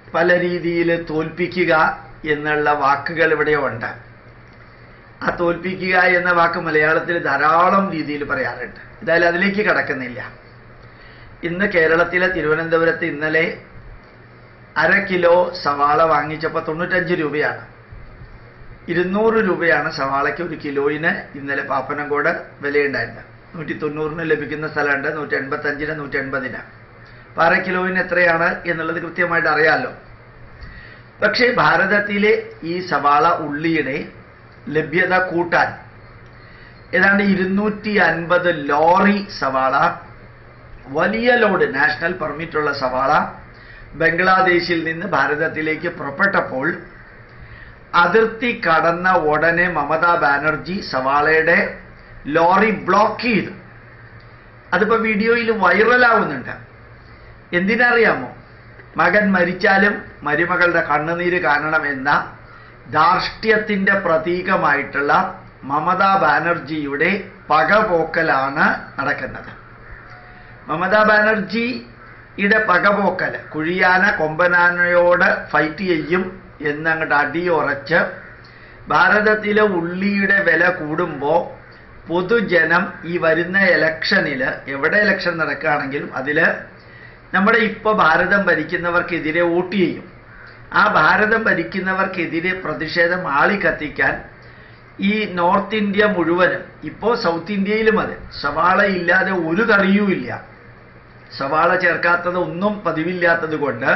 പല രീതിയിൽ തോൽപ്പിക്കുക എന്നുള്ള വാക്കുകൾ ഇവിടെയുണ്ട്. ആ തോൽപ്പിക്കുക എന്ന വാക്ക് മലയാളത്തിൽ ധാരാളം രീതിയിൽ പറയാറുണ്ട്. എന്തായാലും അതിലേക്ക് കടക്കുന്നില്ല. ഇന്ന് കേരളത്തിലെ തിരുവനന്തപുരത്ത് ഇന്നലെ 1/2 കിലോ സവാള വാങ്ങിച്ചപ്പോൾ 95 രൂപയാണ്. 200 രൂപയാണ് സവാളയ്ക്ക് 1 കിലോയിന് ഇന്നലെ പാപ്പനംകോട് വിലയുണ്ടായിരുന്നത്. 190-ന് ലഭിക്കുന്ന സ്ഥലമുണ്ട്, 185-ന്, 180-ന്. അപ്പോൾ 1/2 കിലോയിന് എത്രയാണ് എന്നുള്ളത് കൃത്യമായിട്ട് അറിയാമല്ലോ. പക്ഷേ ഭാരതത്തിലെ ഈ സവാള ഉള്ളിയുടെ ലഭ്യത കൂട്ടാൻ ഏതാണ്ട് 250 ലോറി സവാള, വലിയ ലോഡ് നാഷണൽ പെർമിറ്റുള്ള സവാള ബംഗ്ലാദേശിൽ നിന്ന് ഭാരതത്തിലേക്ക് പുറപ്പെട്ടപ്പോൾ അതിർത്തി കടന്ന ഉടനെ മമതാ ബാനർജി സവാളയുടെ ലോറി ബ്ലോക്ക് ചെയ്തു. അതിപ്പോൾ വീഡിയോയിൽ വൈറലാവുന്നുണ്ട്. എന്തിനറിയാമോ? മകൻ മരിച്ചാലും മരുമകളുടെ കണ്ണുനീര് കാണണമെന്ന ധാർഷ്ട്യത്തിൻ്റെ പ്രതീകമായിട്ടുള്ള മമതാ ബാനർജിയുടെ പകപോക്കലാണ് നടക്കുന്നത്. മമതാ ബാനർജിയുടെ പകപോക്കൽ കുഴിയാന കൊമ്പനാനയോട് ഫൈറ്റ് ചെയ്യും എന്നങ്ങോട്ട് അടിയുറച്ച് ഭാരതത്തിലെ ഉള്ളിയുടെ വില കൂടുമ്പോൾ പൊതുജനം ഈ വരുന്ന ഇലക്ഷനിൽ, എവിടെ ഇലക്ഷൻ നടക്കുകയാണെങ്കിലും അതിൽ നമ്മുടെ ഇപ്പോൾ ഭാരതം ഭരിക്കുന്നവർക്കെതിരെ വോട്ട് ചെയ്യും. ആ ഭാരതം ഭരിക്കുന്നവർക്കെതിരെ പ്രതിഷേധം ആളിക്കത്തിക്കാൻ ഈ നോർത്ത് ഇന്ത്യ മുഴുവനും, ഇപ്പോൾ സൗത്ത് ഇന്ത്യയിലും അതെ, സവാള ഇല്ലാതെ ഒരു കറിയും ഇല്ല. സവാള ചേർക്കാത്തത് ഒന്നും പതിവില്ലാത്തത് കൊണ്ട്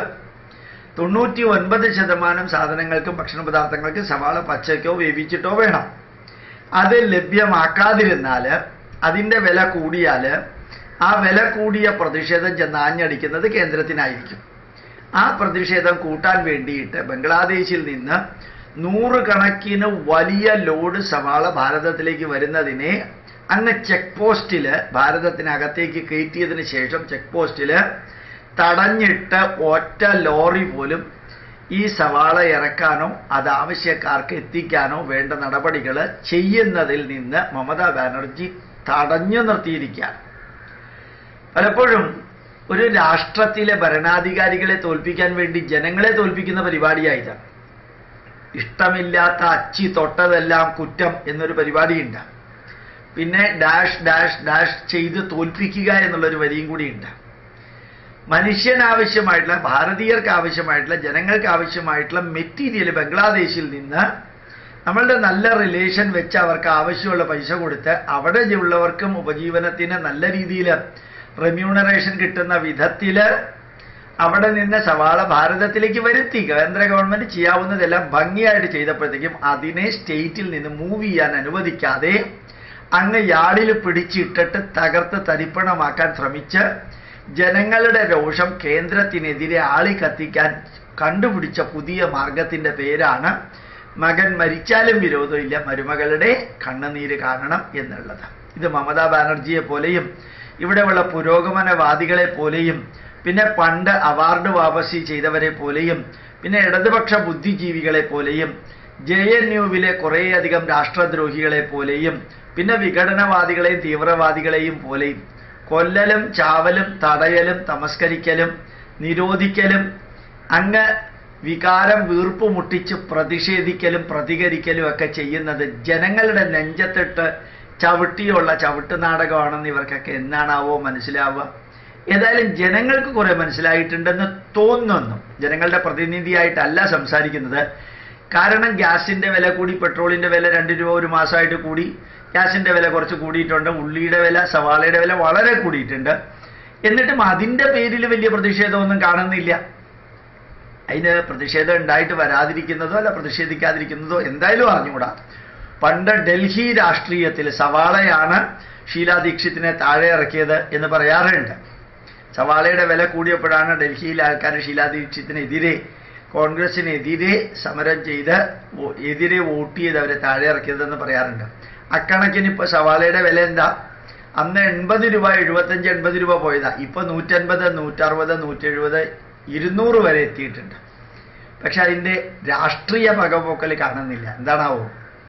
99% സാധനങ്ങൾക്കും ഭക്ഷണ പദാർത്ഥങ്ങൾക്കും സവാള പച്ചയ്ക്കോ വേവിച്ചിട്ടോ വേണം. അത് ലഭ്യമാക്കാതിരുന്നാൽ, അതിൻ്റെ വില കൂടിയാൽ, ആ വില കൂടിയ പ്രതിഷേധം ചെന്ന് ആഞ്ഞടിക്കുന്നത് കേന്ദ്രത്തിനായിരിക്കും. ആ പ്രതിഷേധം കൂട്ടാൻ വേണ്ടിയിട്ട് ബംഗ്ലാദേശിൽ നിന്ന് 100 കണക്കിന് വലിയ ലോഡ് സവാള ഭാരതത്തിലേക്ക് വരുന്നതിനെ അങ്ങ് ചെക്ക് പോസ്റ്റിൽ, ഭാരതത്തിനകത്തേക്ക് കയറ്റിയതിന് ശേഷം ചെക്ക് പോസ്റ്റിൽ തടഞ്ഞിട്ട് ഒറ്റ ലോറി പോലും ഈ സവാള ഇറക്കാനോ അത് ആവശ്യക്കാർക്ക് എത്തിക്കാനോ വേണ്ട നടപടികൾ ചെയ്യുന്നതിൽ നിന്ന് മമതാ ബാനർജി തടഞ്ഞു നിർത്തിയിരിക്കുകയാണ്. പലപ്പോഴും ഒരു രാഷ്ട്രത്തിലെ ഭരണാധികാരികളെ തോൽപ്പിക്കാൻ വേണ്ടി ജനങ്ങളെ തോൽപ്പിക്കുന്ന പരിപാടിയായത്. ഇഷ്ടമില്ലാത്ത അച്ചി തൊട്ടതെല്ലാം കുറ്റം എന്നൊരു പരിപാടിയുണ്ട്. പിന്നെ ഡാഷ് ഡാഷ് ഡാഷ് ചെയ്ത് തോൽപ്പിക്കുക എന്നുള്ളൊരു വരിയും കൂടിയുണ്ട്. മനുഷ്യനാവശ്യമായിട്ടുള്ള, ഭാരതീയർക്ക് ആവശ്യമായിട്ടുള്ള, ജനങ്ങൾക്ക് ആവശ്യമായിട്ടുള്ള മെറ്റീരിയൽ ബംഗ്ലാദേശിൽ നിന്ന് നമ്മളുടെ നല്ല റിലേഷൻ വെച്ച് അവർക്ക് ആവശ്യമുള്ള പൈസ കൊടുത്ത് അവിടെ ഉള്ളവർക്കും ഉപജീവനത്തിന് നല്ല രീതിയിൽ റെമ്യൂണറേഷൻ കിട്ടുന്ന വിധത്തിൽ അവിടെ നിന്ന് സവാള ഭാരതത്തിലേക്ക് വരുത്തി കേന്ദ്ര ഗവൺമെന്റ് ചെയ്യാവുന്നതെല്ലാം ഭംഗിയായിട്ട് ചെയ്തപ്പോഴത്തേക്കും അതിനെ സ്റ്റേറ്റിൽ നിന്ന് മൂവ് ചെയ്യാൻ അനുവദിക്കാതെ അങ്ങ് യാർഡിൽ പിടിച്ചിട്ടിട്ട് തകർത്ത് തരിപ്പണമാക്കാൻ ശ്രമിച്ച് ജനങ്ങളുടെ രോഷം കേന്ദ്രത്തിനെതിരെ ആളിക്കത്തിക്കാൻ കണ്ടുപിടിച്ച പുതിയ മാർഗത്തിൻ്റെ പേരാണ് മകൻ മരിച്ചാലും വിരോധമില്ല, മരുമകളുടെ കണ്ണുനീര് കാണണം എന്നുള്ളത്. ഇത് മമതാ ബാനർജിയെ പോലെയും ഇവിടെയുള്ള പുരോഗമനവാദികളെ പോലെയും പിന്നെ പണ്ട് അവാർഡ് വാപസി ചെയ്തവരെ പോലെയും പിന്നെ ഇടതുപക്ഷ ബുദ്ധിജീവികളെ പോലെയും JNUവിലെ കുറേയധികം രാഷ്ട്രദ്രോഹികളെ പോലെയും പിന്നെ വിഘടനവാദികളെയും തീവ്രവാദികളെയും പോലെയും കൊല്ലലും ചാവലും തടയലും തമസ്കരിക്കലും നിരോധിക്കലും അങ്ങ് വികാരം വീർപ്പ് മുട്ടിച്ച് പ്രതിഷേധിക്കലും പ്രതികരിക്കലും ഒക്കെ ചെയ്യുന്നത് ജനങ്ങളുടെ നെഞ്ചത്തിട്ട് ചവിട്ടിയുള്ള ചവിട്ട് നാടകമാണെന്ന് ഇവർക്കൊക്കെ എന്നാണാവോ മനസ്സിലാവുക. ഏതായാലും ജനങ്ങൾക്ക് കുറെ മനസ്സിലായിട്ടുണ്ടെന്ന് തോന്നുന്നു. ജനങ്ങളുടെ പ്രതിനിധിയായിട്ടല്ല സംസാരിക്കുന്നത്. കാരണം ഗ്യാസിൻ്റെ വില കൂടി, പെട്രോളിൻ്റെ വില 2 രൂപ ഒരു മാസമായിട്ട് കൂടി, ഗ്യാസിൻ്റെ വില കുറച്ച് കൂടിയിട്ടുണ്ട്, ഉള്ളിയുടെ വില, സവാളയുടെ വില വളരെ കൂടിയിട്ടുണ്ട്. എന്നിട്ടും അതിൻ്റെ പേരിൽ വലിയ പ്രതിഷേധമൊന്നും കാണുന്നില്ല. അതിന് പ്രതിഷേധം ഉണ്ടായിട്ട് വരാതിരിക്കുന്നതോ അല്ല പ്രതിഷേധിക്കാതിരിക്കുന്നതോ എന്തായാലും അറിഞ്ഞുകൂടാ. പണ്ട് ഡൽഹി രാഷ്ട്രീയത്തിൽ സവാളയാണ് ഷീലാ ദീക്ഷിത്തിനെ താഴെ ഇറക്കിയത് എന്ന് പറയാറുണ്ട്. സവാളയുടെ വില കൂടിയപ്പോഴാണ് ഡൽഹിയിലെ ആൾക്കാർ ഷീലാ ദീക്ഷിത്തിനെതിരെ, കോൺഗ്രസിനെതിരെ സമരം ചെയ്ത് എതിരെ വോട്ട് ചെയ്ത് അവരെ താഴെ ഇറക്കിയതെന്ന് പറയാറുണ്ട്. അക്കണക്കിന് ഇപ്പോൾ സവാളയുടെ വില എന്താ? അന്ന് 80 രൂപ, 75, 80 രൂപ പോയതാ. ഇപ്പോൾ 150, 160, 170, 200 വരെ എത്തിയിട്ടുണ്ട്. പക്ഷെ അതിൻ്റെ രാഷ്ട്രീയ പകപോക്കൽ കാണുന്നില്ല. എന്താണാവോ?